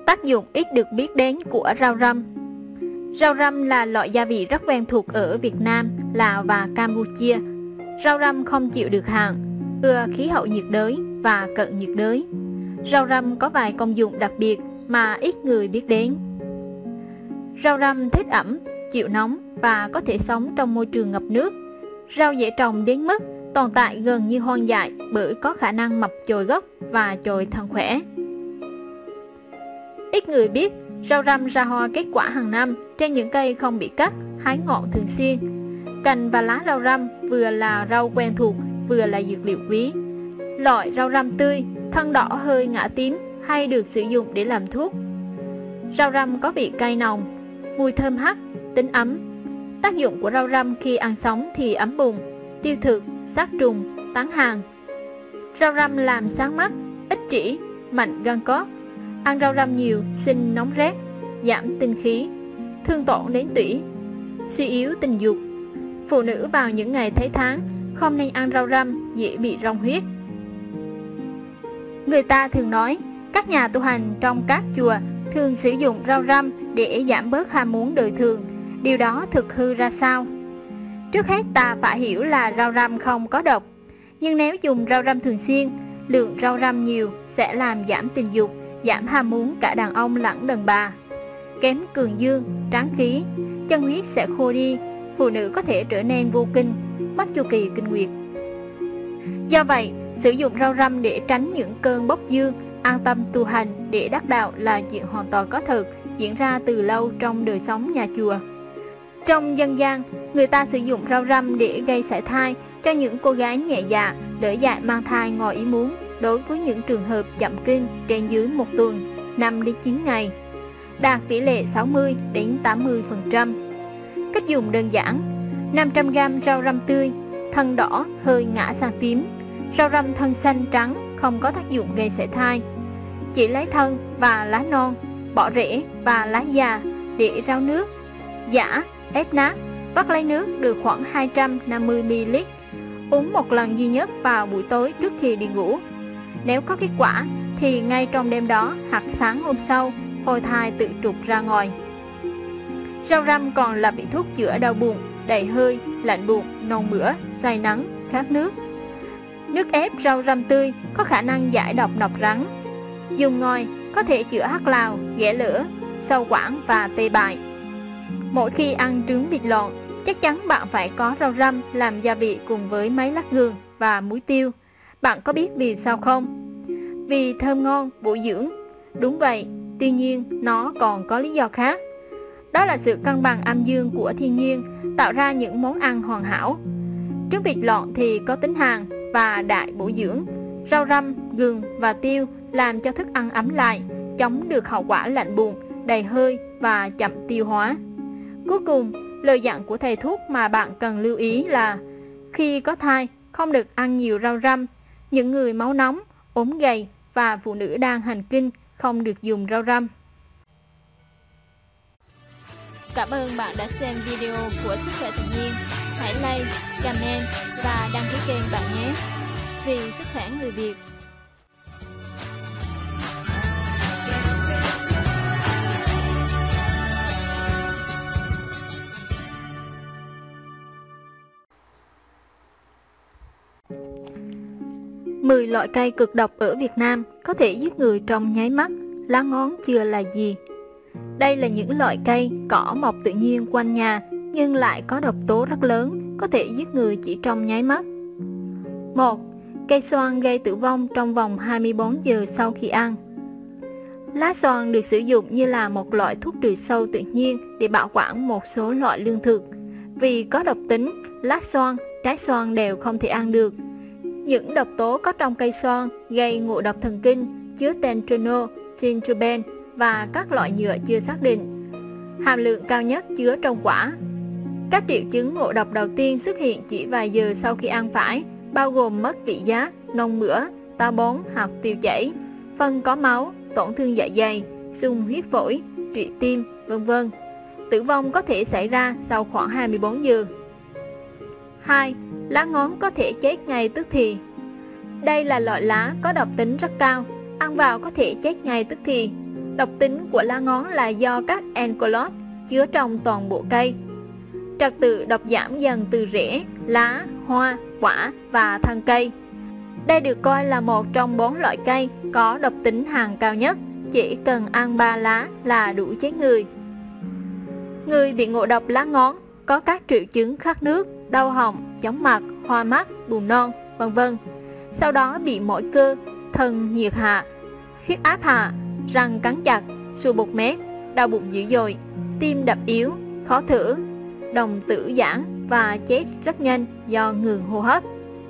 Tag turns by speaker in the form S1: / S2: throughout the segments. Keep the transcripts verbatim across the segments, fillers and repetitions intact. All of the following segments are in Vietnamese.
S1: Tác dụng ít được biết đến của rau răm. Rau răm là loại gia vị rất quen thuộc ở Việt Nam, Lào và Campuchia. Rau răm không chịu được hạn, ưa khí hậu nhiệt đới và cận nhiệt đới. Rau răm có vài công dụng đặc biệt mà ít người biết đến. Rau răm thích ẩm, chịu nóng và có thể sống trong môi trường ngập nước. Rau dễ trồng đến mức tồn tại gần như hoang dại bởi có khả năng mọc chồi gốc và chồi thân khỏe. Ít người biết rau răm ra hoa kết quả hàng năm trên những cây không bị cắt, hái ngọn thường xuyên. Cành và lá rau răm vừa là rau quen thuộc, vừa là dược liệu quý. Loại rau răm tươi, thân đỏ hơi ngã tím hay được sử dụng để làm thuốc. Rau răm có vị cay nồng, mùi thơm hắc, tính ấm. Tác dụng của rau răm khi ăn sống thì ấm bụng, tiêu thực, sát trùng, tán hàn. Rau răm làm sáng mắt, ích trĩ, mạnh gân cốt. Ăn rau răm nhiều sinh nóng rát, giảm tinh khí, thương tổn đến tủy, suy yếu tình dục. Phụ nữ vào những ngày thấy tháng không nên ăn rau răm, dễ bị rong huyết. Người ta thường nói các nhà tu hành trong các chùa thường sử dụng rau răm để giảm bớt ham muốn đời thường. Điều đó thực hư ra sao? Trước hết ta phải hiểu là rau răm không có độc. Nhưng nếu dùng rau răm thường xuyên, lượng rau răm nhiều sẽ làm giảm tình dục, giảm ham muốn cả đàn ông lẫn đàn bà. Kém cường dương, tráng khí, chân huyết sẽ khô đi, phụ nữ có thể trở nên vô kinh, mất chu kỳ kinh nguyệt. Do vậy, sử dụng rau răm để tránh những cơn bốc dương, an tâm tu hành để đắc đạo là chuyện hoàn toàn có thực, diễn ra từ lâu trong đời sống nhà chùa. Trong dân gian, người ta sử dụng rau răm để gây sảy thai cho những cô gái nhẹ dạ, lỡ dại mang thai ngoài ý muốn đối với những trường hợp chậm kinh trên dưới một tuần, năm đến chín ngày, đạt tỷ lệ sáu mươi đến tám mươi phần trăm. Cách dùng đơn giản: năm trăm gam rau răm tươi, thân đỏ hơi ngã sang tím, rau răm thân xanh trắng không có tác dụng gây sảy thai. Chỉ lấy thân và lá non, bỏ rễ và lá già để ráo nước, giã, ép nát, vắt lấy nước được khoảng hai trăm năm mươi mi li lít. Uống một lần duy nhất vào buổi tối trước khi đi ngủ. Nếu có kết quả thì ngay trong đêm đó hoặc sáng hôm sau, phôi thai tự trục ra ngoài. Rau răm còn là vị thuốc chữa đau bụng, đầy hơi, lạnh bụng, nôn mửa, say nắng, khát nước. Nước ép rau răm tươi có khả năng giải độc độc rắn. Dùng ngòi có thể chữa hắc lào, ghẻ lửa, sâu quảng và tê bại. Mỗi khi ăn trứng vịt lộn, chắc chắn bạn phải có rau răm làm gia vị cùng với mấy lát gừng và muối tiêu. Bạn có biết vì sao không? Vì thơm ngon, bổ dưỡng. Đúng vậy, tuy nhiên nó còn có lý do khác. Đó là sự cân bằng âm dương của thiên nhiên tạo ra những món ăn hoàn hảo. Trứng vịt lộn thì có tính hàn và đại bổ dưỡng. Rau răm, gừng và tiêu làm cho thức ăn ấm lại, chống được hậu quả lạnh bụng, đầy hơi và chậm tiêu hóa. Cuối cùng, lời dặn của thầy thuốc mà bạn cần lưu ý là khi có thai, không được ăn nhiều rau răm. Những người máu nóng, ốm gầy và phụ nữ đang hành kinh không được dùng rau răm. Cảm ơn bạn đã xem video của Sức khỏe tự nhiên. Hãy like, comment và đăng ký kênh bạn nhé. Vì sức khỏe người Việt. mười loại cây cực độc ở Việt Nam có thể giết người trong nháy mắt. Lá ngón chưa là gì? Đây là những loại cây cỏ mọc tự nhiên quanh nhà nhưng lại có độc tố rất lớn, có thể giết người chỉ trong nháy mắt. một. Cây xoan gây tử vong trong vòng hai mươi bốn giờ sau khi ăn. Lá xoan được sử dụng như là một loại thuốc trừ sâu tự nhiên để bảo quản một số loại lương thực. Vì có độc tính, lá xoan, trái xoan đều không thể ăn được. Những độc tố có trong cây xoan gây ngộ độc thần kinh, chứa tentrano, tintroben và các loại nhựa chưa xác định. Hàm lượng cao nhất chứa trong quả. Các triệu chứng ngộ độc đầu tiên xuất hiện chỉ vài giờ sau khi ăn phải, bao gồm mất vị giác, nôn mửa, táo bón hoặc tiêu chảy, phân có máu, tổn thương dạ dày, xung huyết phổi, trụy tim, vân vân. Tử vong có thể xảy ra sau khoảng hai mươi bốn giờ. hai. Lá ngón có thể chết ngay tức thì. Đây là loại lá có độc tính rất cao, ăn vào có thể chết ngay tức thì. Độc tính của lá ngón là do các alkaloid chứa trong toàn bộ cây. Trật tự độc giảm dần từ rễ, lá, hoa, quả và thân cây. Đây được coi là một trong bốn loại cây có độc tính hàng cao nhất, chỉ cần ăn ba lá là đủ chết người. Người bị ngộ độc lá ngón có các triệu chứng khát nước, đau họng, chóng mặt, hoa mắt, buồn nôn, vân vân. Sau đó bị mỏi cơ, thân nhiệt hạ, huyết áp hạ, răng cắn chặt, sùi bọt mép, đau bụng dữ dội, tim đập yếu, khó thở, đồng tử giãn và chết rất nhanh do ngừng hô hấp.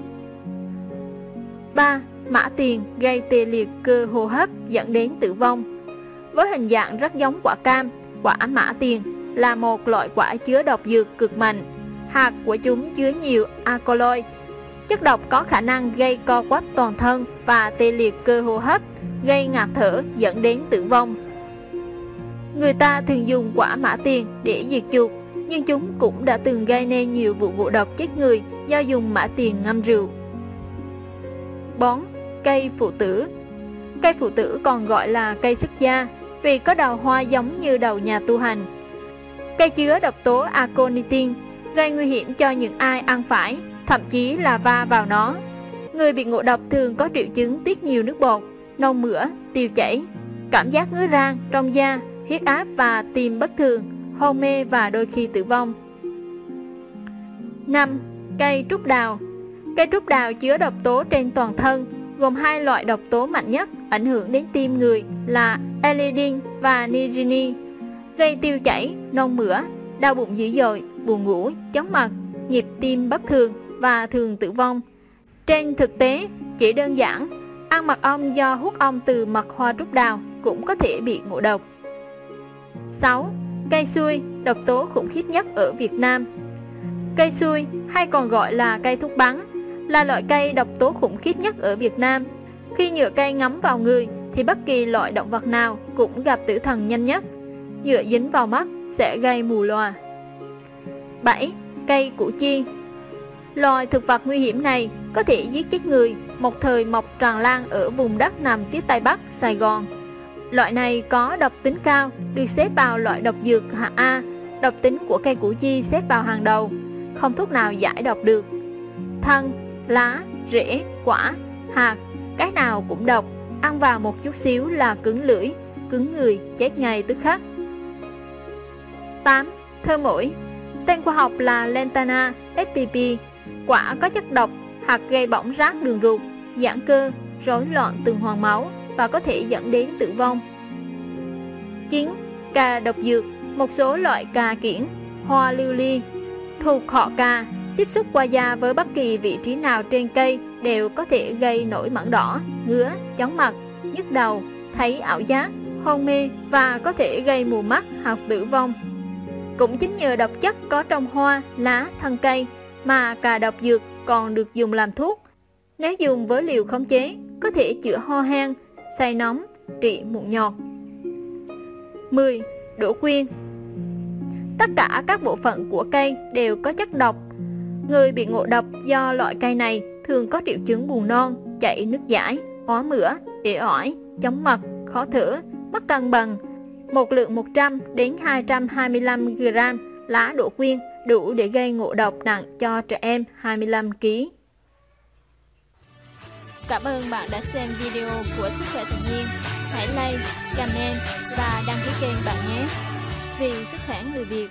S1: ba. Mã tiền gây tê liệt cơ hô hấp dẫn đến tử vong. Với hình dạng rất giống quả cam, quả mã tiền là một loại quả chứa độc dược cực mạnh. Hạt của chúng chứa nhiều alkaloid. Chất độc có khả năng gây co quắp toàn thân và tê liệt cơ hô hấp, gây ngạt thở dẫn đến tử vong. Người ta thường dùng quả mã tiền để diệt chuột, nhưng chúng cũng đã từng gây nên nhiều vụ ngộ độc chết người do dùng mã tiền ngâm rượu. bốn. Cây phụ tử. Cây phụ tử còn gọi là cây xuất gia vì có đầu hoa giống như đầu nhà tu hành. Cây chứa độc tố aconitin, gây nguy hiểm cho những ai ăn phải, thậm chí là va vào nó. Người bị ngộ độc thường có triệu chứng tiết nhiều nước bọt, nôn mửa, tiêu chảy, cảm giác ngứa ran trong da, huyết áp và tim bất thường, hôn mê và đôi khi tử vong. năm. Cây trúc đào. Cây trúc đào chứa độc tố trên toàn thân, gồm hai loại độc tố mạnh nhất ảnh hưởng đến tim người là ethylene và nitrini, gây tiêu chảy, nôn mửa, đau bụng dữ dội, buồn ngủ, chóng mặt, nhịp tim bất thường và thường tử vong. Trên thực tế, chỉ đơn giản, ăn mật ong do hút ong từ mật hoa trúc đào cũng có thể bị ngộ độc. sáu. Cây xui, độc tố khủng khiếp nhất ở Việt Nam. Cây xui, hay còn gọi là cây thuốc bắn, là loại cây độc tố khủng khiếp nhất ở Việt Nam. Khi nhựa cây ngấm vào người thì bất kỳ loại động vật nào cũng gặp tử thần nhanh nhất. Nhựa dính vào mắt sẽ gây mù lòa. bảy. Cây củ chi. Loài thực vật nguy hiểm này có thể giết chết người, một thời mọc tràn lan ở vùng đất nằm phía tây bắc Sài Gòn. Loại này có độc tính cao, được xếp vào loại độc dược hạng A. Độc tính của cây củ chi xếp vào hàng đầu, không thuốc nào giải độc được. Thân, lá, rễ, quả, hạt, cái nào cũng độc, ăn vào một chút xíu là cứng lưỡi, cứng người, chết ngay tức khắc. tám. Thơ mũi. Tên khoa học là Lantana spp. Quả có chất độc, hạt gây bỏng rát đường ruột, giãn cơ, rối loạn tuần hoàn máu và có thể dẫn đến tử vong. chín. Cà độc dược. Một số loại cà kiểng, hoa lưu ly thuộc họ cà tiếp xúc qua da với bất kỳ vị trí nào trên cây đều có thể gây nổi mẩn đỏ, ngứa, chóng mặt, nhức đầu, thấy ảo giác, hôn mê và có thể gây mù mắt hoặc tử vong. Cũng chính nhờ độc chất có trong hoa, lá, thân cây mà cà độc dược còn được dùng làm thuốc. Nếu dùng với liều khống chế, có thể chữa ho hen, say nóng, trị mụn nhọt. mười. Đỗ quyên. Tất cả các bộ phận của cây đều có chất độc. Người bị ngộ độc do loại cây này thường có triệu chứng buồn nôn, chảy nước dãi, ói mửa, ỉa oải, chóng mặt, khó thở, mất cân bằng. Một lượng một trăm đến hai trăm hai mươi lăm gam lá đỗ quyên đủ để gây ngộ độc nặng cho trẻ em hai mươi lăm ki lô gam. Cảm ơn bạn đã xem video của Sức khỏe tự nhiên. Hãy like, comment và đăng ký kênh bạn nhé. Vì sức khỏe người Việt.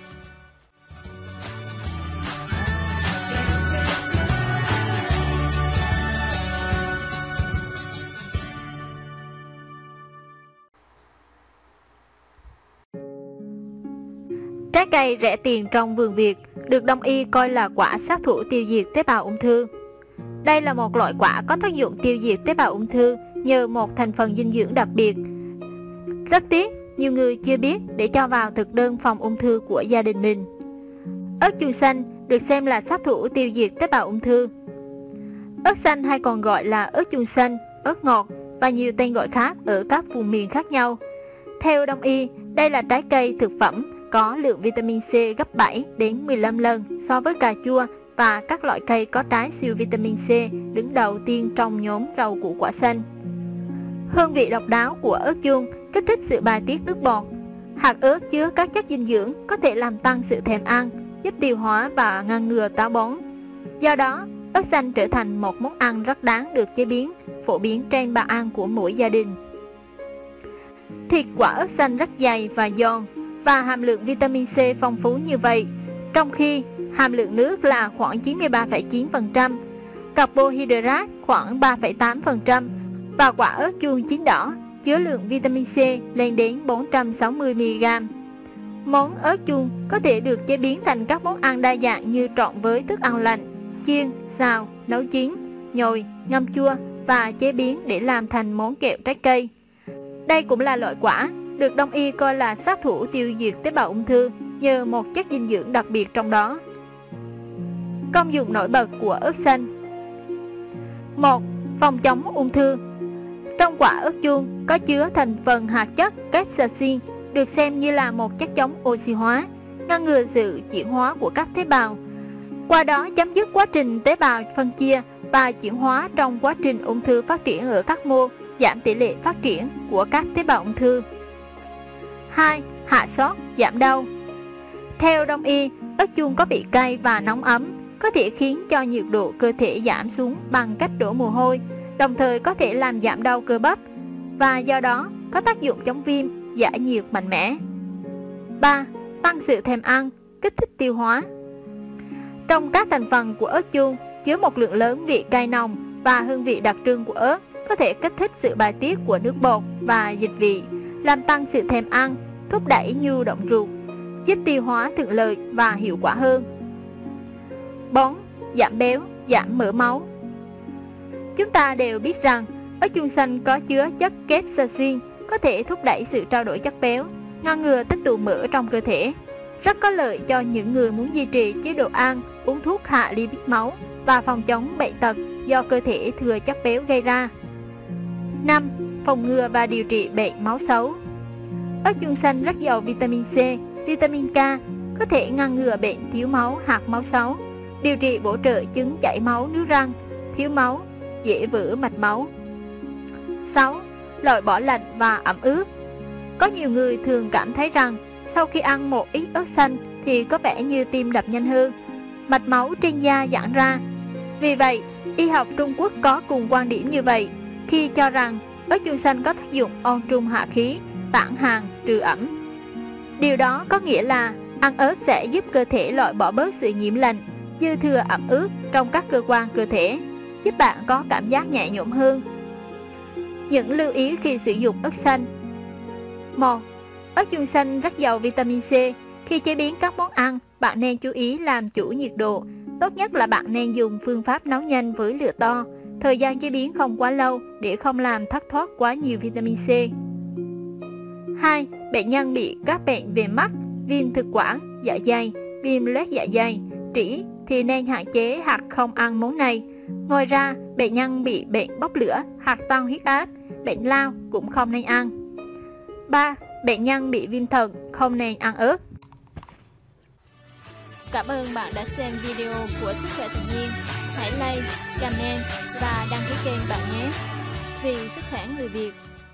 S1: Trái cây rẻ tiền trong vườn Việt được Đông y coi là quả sát thủ tiêu diệt tế bào ung thư. Đây là một loại quả có tác dụng tiêu diệt tế bào ung thư nhờ một thành phần dinh dưỡng đặc biệt. Rất tiếc, nhiều người chưa biết để cho vào thực đơn phòng ung thư của gia đình mình. Ớt chuông xanh được xem là sát thủ tiêu diệt tế bào ung thư. Ớt xanh hay còn gọi là ớt chuông xanh, ớt ngọt và nhiều tên gọi khác ở các vùng miền khác nhau. Theo Đông y, đây là trái cây thực phẩm có lượng vitamin C gấp bảy đến mười lăm lần so với cà chua và các loại cây có trái siêu vitamin C đứng đầu tiên trong nhóm rau củ quả xanh. Hương vị độc đáo của ớt chuông kích thích sự bài tiết nước bọt. Hạt ớt chứa các chất dinh dưỡng có thể làm tăng sự thèm ăn, giúp tiêu hóa và ngăn ngừa táo bón. Do đó, ớt xanh trở thành một món ăn rất đáng được chế biến, phổ biến trên bàn ăn của mỗi gia đình. Thịt quả ớt xanh rất dày và giòn và hàm lượng vitamin C phong phú như vậy, trong khi hàm lượng nước là khoảng chín mươi ba phẩy chín phần trăm, carbohydrate khoảng ba phẩy tám phần trăm và quả ớt chuông chín đỏ chứa lượng vitamin C lên đến bốn trăm sáu mươi mi li gam. Món ớt chuông có thể được chế biến thành các món ăn đa dạng như trộn với thức ăn lạnh, chiên, xào, nấu chín, nhồi, ngâm chua và chế biến để làm thành món kẹo trái cây. Đây cũng là loại quả được Đông y coi là sát thủ tiêu diệt tế bào ung thư nhờ một chất dinh dưỡng đặc biệt trong đó. Công dụng nổi bật của ớt xanh. một. Phòng chống ung thư. Trong quả ớt chuông có chứa thành phần hạt chất capsaicin, được xem như là một chất chống oxy hóa, ngăn ngừa sự chuyển hóa của các tế bào, qua đó chấm dứt quá trình tế bào phân chia và chuyển hóa trong quá trình ung thư phát triển ở các mô, giảm tỷ lệ phát triển của các tế bào ung thư. hai. Hạ sốt, giảm đau. Theo Đông y, ớt chuông có vị cay và nóng ấm, có thể khiến cho nhiệt độ cơ thể giảm xuống bằng cách đổ mồ hôi, đồng thời có thể làm giảm đau cơ bắp và do đó có tác dụng chống viêm, giải nhiệt mạnh mẽ. ba. Tăng sự thèm ăn, kích thích tiêu hóa. Trong các thành phần của ớt chuông chứa một lượng lớn vị cay nồng và hương vị đặc trưng của ớt có thể kích thích sự bài tiết của nước bọt và dịch vị, làm tăng sự thèm ăn, thúc đẩy nhu động ruột, giúp tiêu hóa thuận lợi và hiệu quả hơn. bốn. Giảm béo, giảm mỡ máu. Chúng ta đều biết rằng ớt chuông xanh có chứa chất capsaicin có thể thúc đẩy sự trao đổi chất béo, ngăn ngừa tích tụ mỡ trong cơ thể, rất có lợi cho những người muốn duy trì chế độ ăn, uống thuốc hạ lipid máu và phòng chống bệnh tật do cơ thể thừa chất béo gây ra. năm. Phòng ngừa và điều trị bệnh máu xấu. Ớt chuông xanh rất giàu vitamin C, vitamin K, có thể ngăn ngừa bệnh thiếu máu hạt máu xấu, điều trị bổ trợ chứng chảy máu nước răng, thiếu máu, dễ vỡ mạch máu. sáu. Loại bỏ lạnh và ẩm ướt. Có nhiều người thường cảm thấy rằng sau khi ăn một ít ớt xanh thì có vẻ như tim đập nhanh hơn, mạch máu trên da giãn ra. Vì vậy, y học Trung Quốc có cùng quan điểm như vậy khi cho rằng ớt chuông xanh có tác dụng ôn trung hạ khí, tản hàn, trừ ẩm. Điều đó có nghĩa là ăn ớt sẽ giúp cơ thể loại bỏ bớt sự nhiễm lạnh, dư thừa ẩm ướt trong các cơ quan cơ thể, giúp bạn có cảm giác nhẹ nhõm hơn. Những lưu ý khi sử dụng ớt xanh. một. Ớt chuông xanh rất giàu vitamin C. Khi chế biến các món ăn, bạn nên chú ý làm chủ nhiệt độ. Tốt nhất là bạn nên dùng phương pháp nấu nhanh với lửa to. Thời gian chế biến không quá lâu để không làm thất thoát quá nhiều vitamin C. hai. Bệnh nhân bị các bệnh về mắt, viêm thực quản, dạ dày, viêm loét dạ dày, trĩ thì nên hạn chế hoặc không ăn món này. Ngoài ra, bệnh nhân bị bệnh bốc lửa hoặc tăng huyết áp, bệnh lao cũng không nên ăn. ba. Bệnh nhân bị viêm thận không nên ăn ớt.
S2: Cảm ơn bạn đã xem video của Sức khỏe tự nhiên. Hãy like, comment và đăng ký kênh bạn nhé. Vì sức khỏe người Việt.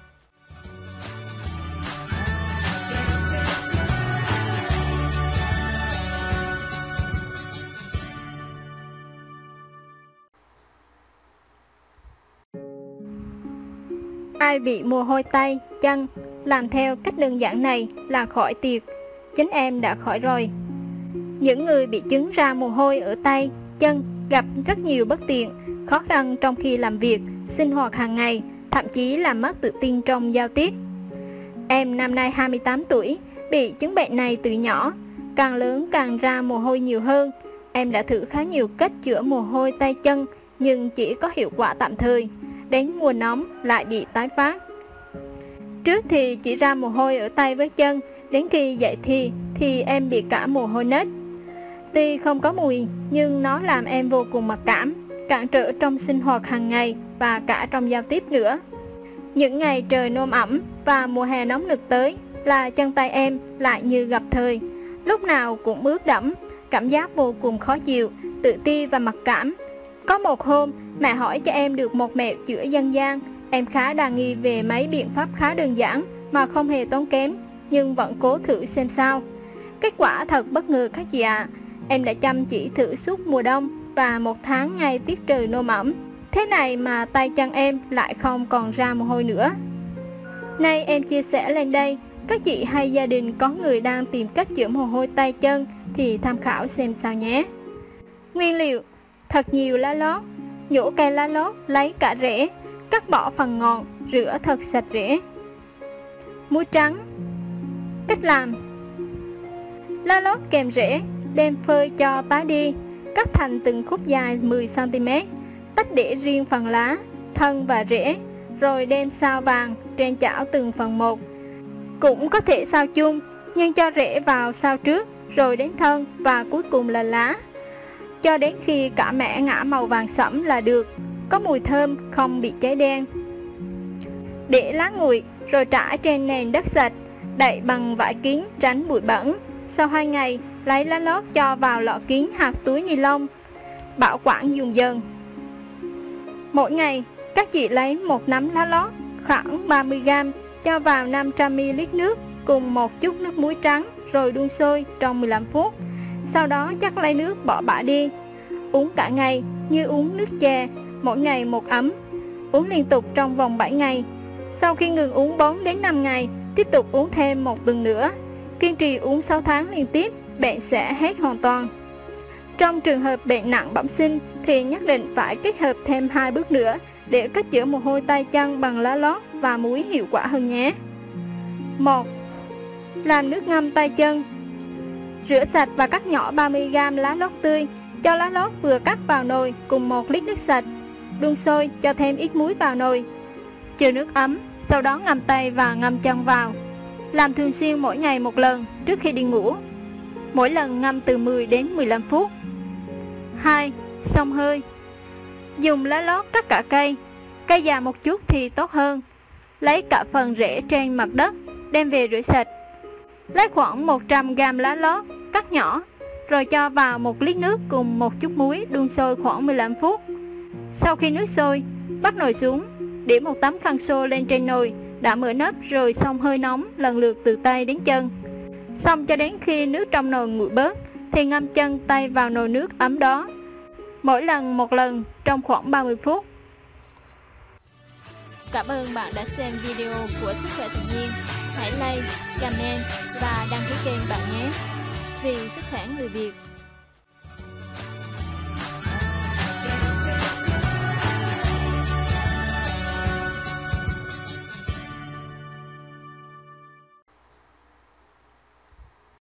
S1: Ai bị mồ hôi tay, chân, làm theo cách đơn giản này là khỏi tiệt. Chính em đã khỏi rồi. Những người bị chứng ra mồ hôi ở tay, chân gặp rất nhiều bất tiện, khó khăn trong khi làm việc, sinh hoạt hàng ngày, thậm chí làm mất tự tin trong giao tiếp. Em năm nay hai mươi tám tuổi, bị chứng bệnh này từ nhỏ, càng lớn càng ra mồ hôi nhiều hơn. Em đã thử khá nhiều cách chữa mồ hôi tay chân, nhưng chỉ có hiệu quả tạm thời. Đến mùa nóng lại bị tái phát. Trước thì chỉ ra mồ hôi ở tay với chân, đến khi dậy thì thì em bị cả mồ hôi nết. Tuy không có mùi nhưng nó làm em vô cùng mặc cảm, cản trở trong sinh hoạt hàng ngày và cả trong giao tiếp nữa. Những ngày trời nồm ẩm và mùa hè nóng nực tới là chân tay em lại như gặp thời, lúc nào cũng ướt đẫm, cảm giác vô cùng khó chịu, tự ti và mặc cảm. Có một hôm, mẹ hỏi cho em được một mẹo chữa dân gian. Em khá đa nghi về mấy biện pháp khá đơn giản mà không hề tốn kém, nhưng vẫn cố thử xem sao. Kết quả thật bất ngờ các chị ạ. Em đã chăm chỉ thử suốt mùa đông và một tháng ngay tiết trời nồm ẩm. Thế này mà tay chân em lại không còn ra mồ hôi nữa. Nay em chia sẻ lên đây, các chị hay gia đình có người đang tìm cách chữa mồ hôi tay chân thì tham khảo xem sao nhé. Nguyên liệu: thật nhiều lá lốt. Nhổ cây lá lốt, lấy cả rễ, cắt bỏ phần ngọn, rửa thật sạch rễ. Muối trắng. Cách làm: lá lốt kèm rễ đem phơi cho tái đi, cắt thành từng khúc dài mười xăng ti mét, tách để riêng phần lá, thân và rễ, rồi đem sao vàng trên chảo từng phần một. Cũng có thể sao chung, nhưng cho rễ vào sao trước, rồi đến thân và cuối cùng là lá. Cho đến khi cả mẻ ngả màu vàng sẫm là được, có mùi thơm, không bị cháy đen. Để lá nguội rồi trải trên nền đất sạch, đậy bằng vải kín tránh bụi bẩn. Sau hai ngày, lấy lá lốt cho vào lọ kín hoặc túi ni lông, bảo quản dùng dần. Mỗi ngày, các chị lấy một nắm lá lốt khoảng ba mươi gam, cho vào năm trăm mi li lít nước cùng một chút nước muối trắng, rồi đun sôi trong mười lăm phút. Sau đó chắc lấy nước bỏ bã đi. Uống cả ngày như uống nước chè, mỗi ngày một ấm. Uống liên tục trong vòng bảy ngày. Sau khi ngừng uống bốn đến năm ngày, tiếp tục uống thêm một tuần nữa. Kiên trì uống sáu tháng liên tiếp, bệnh sẽ hết hoàn toàn. Trong trường hợp bệnh nặng bẩm sinh thì nhất định phải kết hợp thêm hai bước nữa để cách chữa mồ hôi tay chân bằng lá lốt và muối hiệu quả hơn nhé. một. Làm nước ngâm tay chân. Rửa sạch và cắt nhỏ ba mươi gam lá lốt tươi, cho lá lốt vừa cắt vào nồi cùng một lít nước sạch. Đun sôi, cho thêm ít muối vào nồi. Chờ nước ấm, sau đó ngâm tay và ngâm chân vào. Làm thường xuyên mỗi ngày một lần trước khi đi ngủ. Mỗi lần ngâm từ mười đến mười lăm phút. hai. Xông hơi. Dùng lá lốt cắt cả cây. Cây già một chút thì tốt hơn. Lấy cả phần rễ trên mặt đất, đem về rửa sạch. Lấy khoảng một trăm gam lá lốt, cắt nhỏ, rồi cho vào một lít nước cùng một chút muối, đun sôi khoảng mười lăm phút. Sau khi nước sôi, bắt nồi xuống, để một tấm khăn xô lên trên nồi, đã mở nắp rồi xông hơi nóng lần lượt từ tay đến chân. Xong cho đến khi nước trong nồi nguội bớt, thì ngâm chân tay vào nồi nước ấm đó. Mỗi lần một lần trong khoảng ba mươi phút.
S2: Cảm ơn bạn đã xem video của Sức khỏe tự nhiên. Hãy like, comment và đăng ký kênh bạn nhé. Vì sức khỏe người Việt.